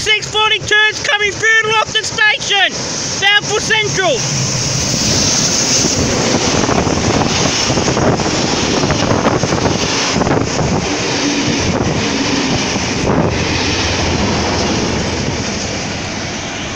642 is coming through Loughton Station, bound for Central.